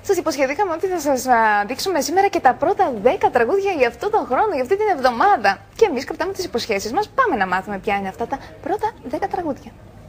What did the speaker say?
Σας υποσχεθήκαμε ότι θα σας δείξουμε σήμερα και τα πρώτα 10 τραγούδια για αυτόν τον χρόνο, για αυτή την εβδομάδα. Και εμείς κρατάμε τις υποσχέσεις μας. Πάμε να μάθουμε ποια είναι αυτά τα πρώτα 10 τραγούδια.